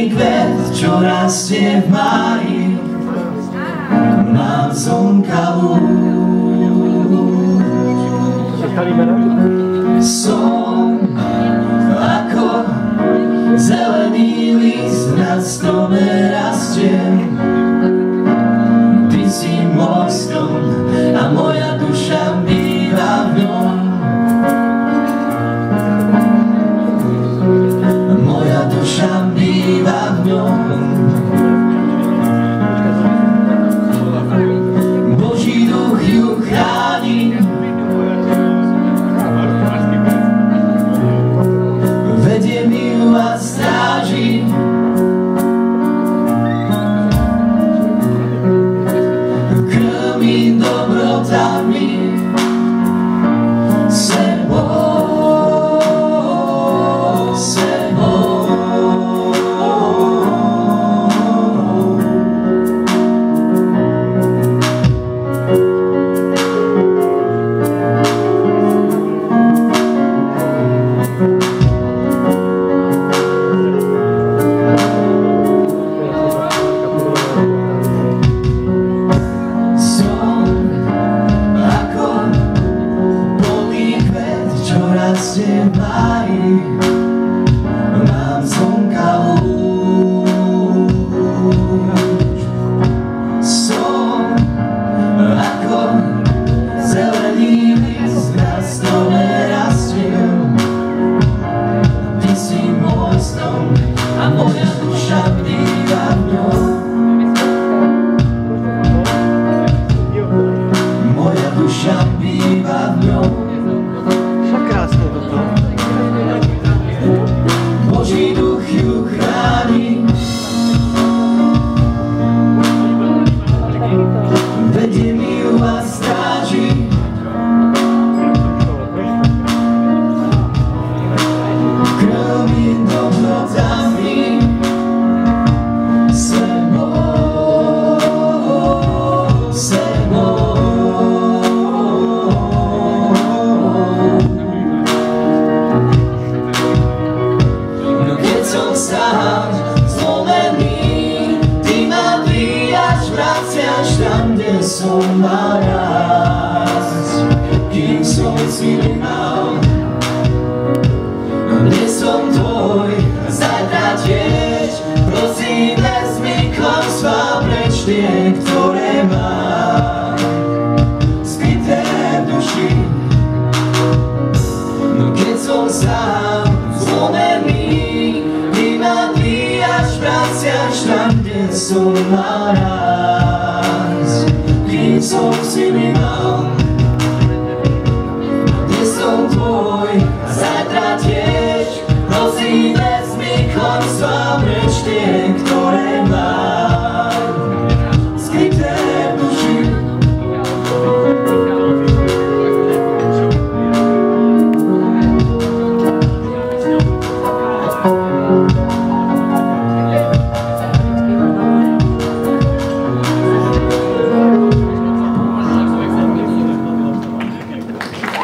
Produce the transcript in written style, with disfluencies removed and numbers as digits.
polný kvet, čo rastie v máji, mám slnka lúč. Som ako zelený list na strome rastiem. Ty si môj strom a moja duša býva v ňom. Moja duša býva v ňom. Boží duch ju chráni, vedie mi ju a stráži. Krmi dobrotami rastie v máji, mám slnka lúč. Som ako zelený list na strome rastiem. Ty si môj strom a moja duša býva v ňom. Moja duša býva v ňom. Boží duch ju chráni, vedie mi ju a stráži. Krmi dobrotami sám zlomený, ty ma dvíjaš, vraciaš tam, kde som mal rásť. Kým som sily mal, dnes som tvoj, zajtra tiež. Prosím, vezmi klamstvá preč tie, ktoré mám skryté v duši. No keď som sám zlomený, vraciaš tam, kde som mal rásť. Kým som sily mal,